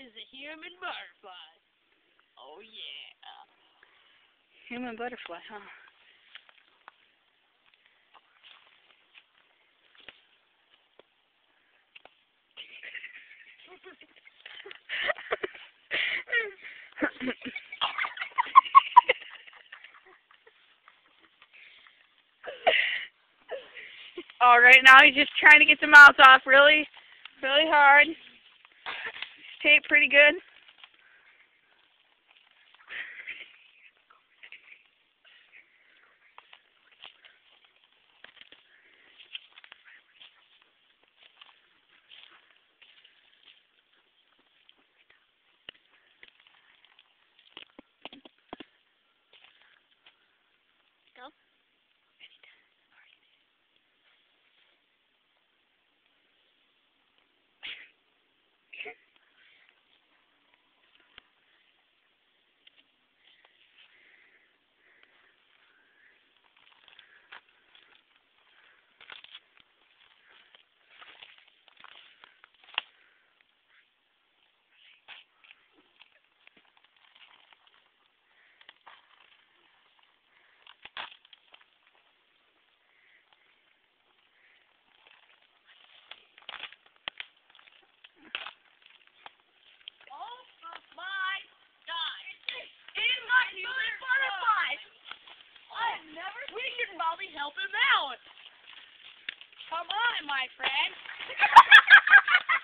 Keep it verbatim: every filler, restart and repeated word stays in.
is a human butterfly. Oh, yeah. Human butterfly, huh? All right, now he's just trying to get the mouth off really, really hard. Tape pretty good. Go. Probably help him out. Come on, my friend.